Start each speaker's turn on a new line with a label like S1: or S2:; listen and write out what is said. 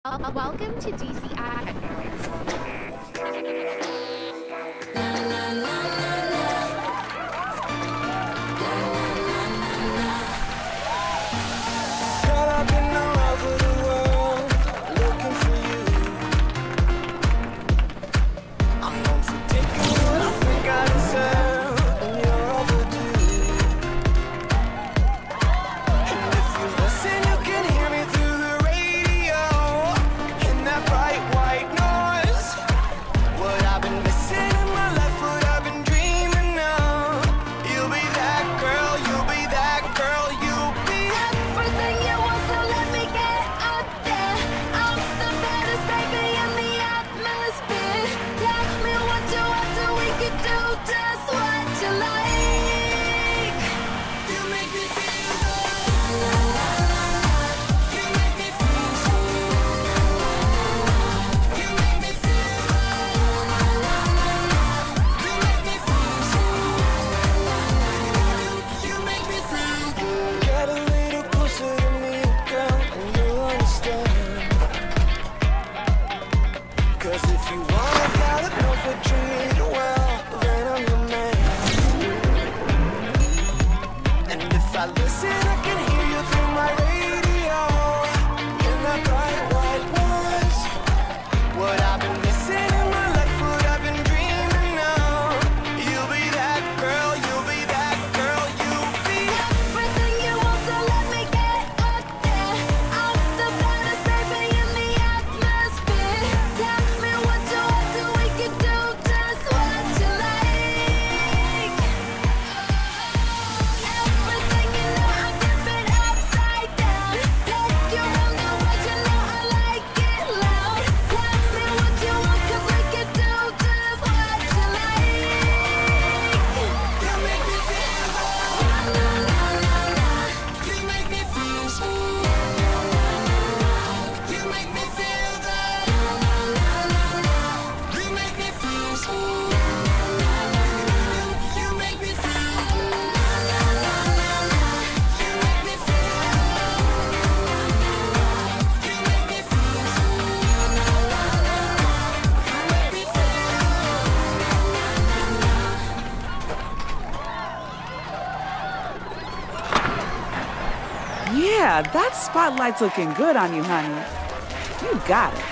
S1: Welcome to DCI
S2: Caught up in the love of the world, looking for you. I'm known for taking what I think I deserve, and you're overdue. And if you listen, you can hear me through the radio, in that bright white noise. What I've been missing in my life, what I've been dreaming of. You'll be that girl, you'll be that girl, you'll be
S3: everything you want, so let me get up there. I'm the baddest baby in the atmosphere. Tell me what you want, so we could do just what you like. You make me feel good. You make me feel good. You make me feel good. You make me feel good. You make me feel good.
S2: Get a little closer to me, girl, and you'll understand. 'Cause if you want a guy that knows what you need, well, then I'm your man. And if I listen, I can hear you through my radio, in that bright white noise. What I've been missing in my life, what I've been dreaming of. You'll be that girl, you'll be that girl, you'll be
S3: Everything you want, so let me get up there. I'm the baddest baby in the atmosphere. Tell me what you want, so we can do just what you like. Everything you know, I flip it upside down. Take you on the road, you know I like it loud. Tell me what you want, 'cause we can do just what you like. You make me feel good. You make me feel good. You make me feel good. You make me feel good. You make me feel good. You make me feel
S4: Yeah, that spotlight's looking good on you, honey. You got it.